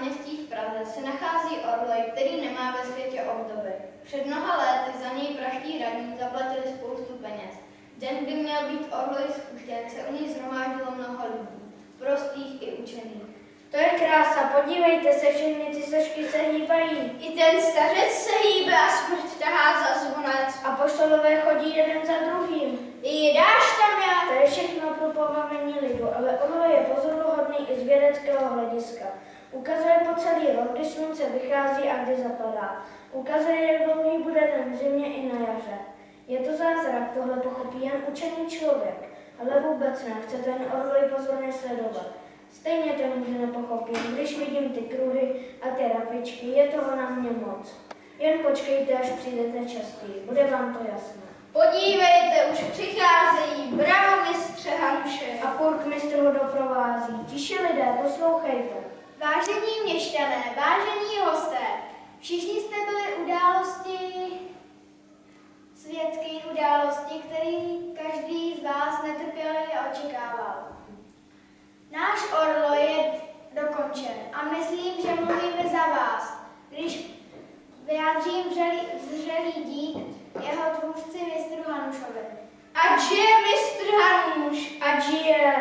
náměstí v Praze se nachází orloj, který nemá ve světě obdoby. Před mnoha lety za něj praští radní zaplatili spoustu peněz. Den, kdy měl být orloj spuštěn, se u něj shromáždilo mnoho lidí, prostých i učených. To je krása, podívejte se, všechny ty sošky se hýbají. I ten stařec se hýbe a smrt tahá za zvonec. A poštolové chodí jeden za druhým. I Jidáš tam je. To je všechno pro pobavení lidu, ale orloj je pozoruhodný i z vědeckého hlediska. Ukazuje po celý rok, kdy slunce vychází a kdy zapadá. Ukazuje, jak dlouhý bude den v zimě i na jaře. Je to zázrak, tohle pochopí jen učený člověk, ale vůbec ne, chce ten orloj pozorně sledovat. Stejně to nikdy nepochopím, když vidím ty kruhy a ty rafičky, je toho na mě moc. Jen počkejte, až přijdete častěji, bude vám to jasné. Podívejte, už přicházejí, bravo mistře Hanuše. A purkmistr ho doprovází. Tiše lidé, poslouchejte. Vážení měšťané, vážení hosté, všichni jste byli svědky události, který každý z vás netrpělivě očekával. Náš orloj je dokončen a myslím, že mluvíme za vás, když vyjádřím vřelý dík jeho tvůrci mistru Hanušovi. Ať žije mistr Hanuš! Ať žije!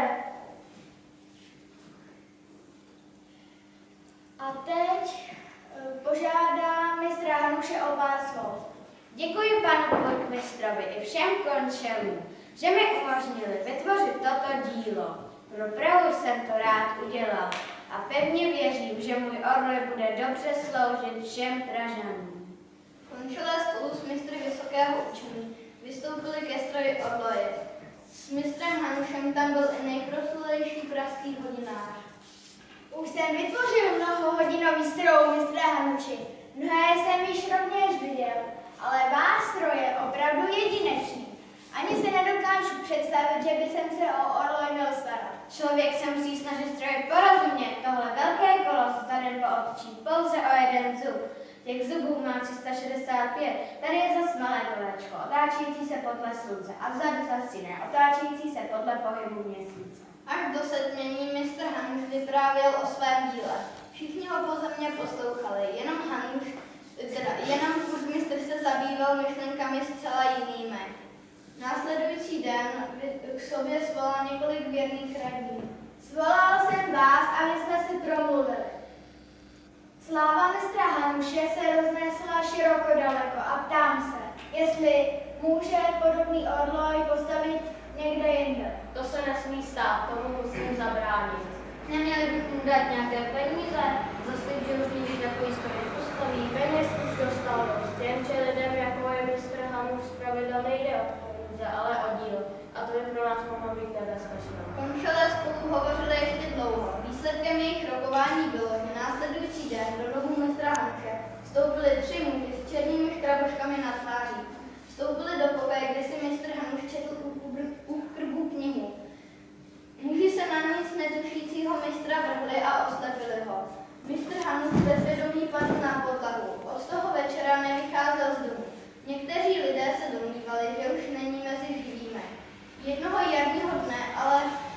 A teď požádám mistra Hanuše o pár slov. Děkuji panu purkmistrovi i všem končelům, že mi umožnili vytvořit toto dílo. Pro Prahu jsem to rád udělal a pevně věřím, že můj orloj bude dobře sloužit všem Pražanům. Končelé spolu s mistry vysokého učení vystoupili ke stroji orloje. S mistrem Hanušem tam byl i nejproslulejší pražský hodinář. Už jsem vytvořil mnohohodinový stroj, mistre Hanuši. Mnohé jsem již rovněž viděl, ale váš stroj je opravdu jedinečný. Ani se nedokážu představit, že by jsem se o orloj měl starat. Člověk se musí snažit stroje porozumět. Tohle velké kolo se za den pootočí pouze o jeden zub. Těch zubů má 365. Tady je zas malé kolečko, otáčející se podle slunce a vzadu zas jiné, otáčející se podle pohybu měsíce. Až do setmění mistr Hanuš vyprávěl o svém díle. Všichni ho pozorně poslouchali, jenom purkmistr se zabýval myšlenkami zcela jinými. Následující den k sobě svolal několik věrných radní. Svolal jsem vás, aby jsme si promluvili. Sláva mistra Hanuše se roznesla široko daleko a ptám se, jestli může podobný orloj postavit někde jinde. To se nesmí stát, tomu musím zabránit. Neměli bychom dát nějaké peníze? Zaslib, že už nikdy takový stroj postaví, peněz už dostal dost. Jenže lidem, jako je mistr Hanuš, zpravidla nejde o peníze, ale o díl. A to by pro nás mohlo být nebezpečné. Končelé spolu hovořili ještě dlouho. Výsledkem jejich rokování bylo, že následující den do domu mistra Hanuše vstoupili 3 muži s černými škraboškami na tváří. Vstoupili do pokoje, kde si mistr Hanuš četl u krbu knihu. Muži se na nic netušícího mistra vrhli a oslepili ho. Mistr Hanuš bezvědomí padl na podlahu. Od toho večera nevycházel z domu. Někteří lidé se domnívali, že už není mezi živými. Jednoho jarního dne ale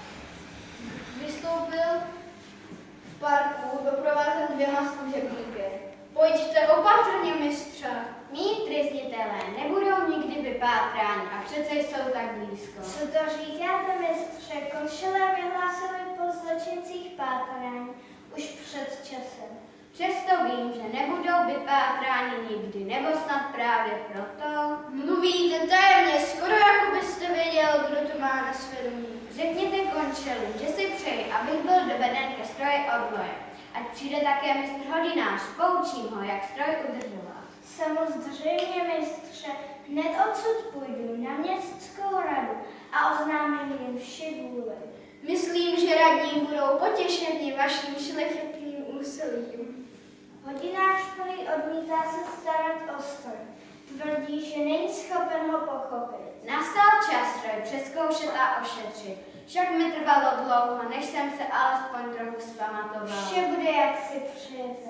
vystoupil v parku doprovázen 2 služebníky. Pojďte opatrně, mistře. Mí trestitelé nebudou nikdy vypátráni a přece jsou tak blízko. Co to říkáte, mistře? Končelé vyhlásili po zločincích pátrání už před časem. Přesto vím, že nebudou vypátráni nikdy, nebo snad právě proto. Mluvíte tajemně, skoro jako byste věděl, kdo to má na svědomí. Řekněte končelům, že si přeji, abych byl doveden ke stroji orloje. Ať přijde také mistr hodinář, poučím ho, jak stroj udržovat. Samozřejmě, mistře, hned odsud půjdu na městskou radu a oznámím jim vši vůli. Myslím, že radní budou potěšeni vaším šlechetným úsilím. Hodinář prý odmítá se starat o stroj. Tvrdí, že není schopen ho pochopit. Nastal čas stroj přezkoušet a ošetřit. Však mi trvalo dlouho, než jsem se alespoň trochu zpamatoval. Vše bude, jak si přejete.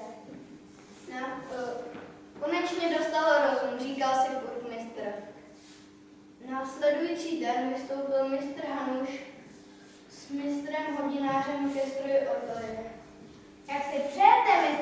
Konečně dostal rozum, říkal si purkmistr. Následující den vystoupil mistr Hanuš s mistrem hodinářem ke stroji orloje. Jak si přejete,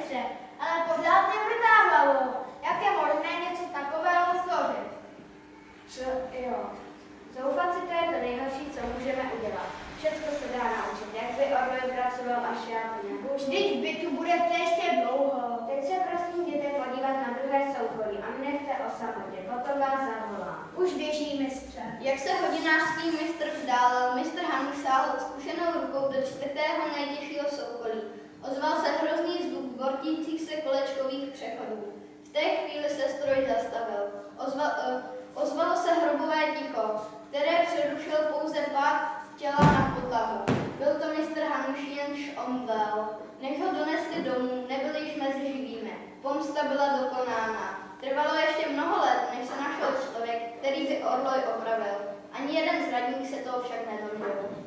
až já to nebudu. Vždyť vy tu budete ještě dlouho. Teď se prosím jděte podívat na druhé soukolí a mě nechte o samotě, potom vás zavolám. Už běží, mistře. Jak se hodinářský mistr vzdálel, mistr Hanuš sáhl zkušenou rukou do čtvrtého nejtěžšího soukolí. Ozval se hrozný zvuk bortících se kolečkových přechodů. V té chvíli se stroj zastavil. Ozvalo se hrobové ticho, které přerušil pouze pád těla na podlahu. Byl to mistr Hanuš, jenž omdlel. Než ho donesli domů, nebyl již mezi živými. Pomsta byla dokonána. Trvalo ještě mnoho let, než se našel člověk, který by orloj opravil. Ani jeden zradník se toho však nedožil.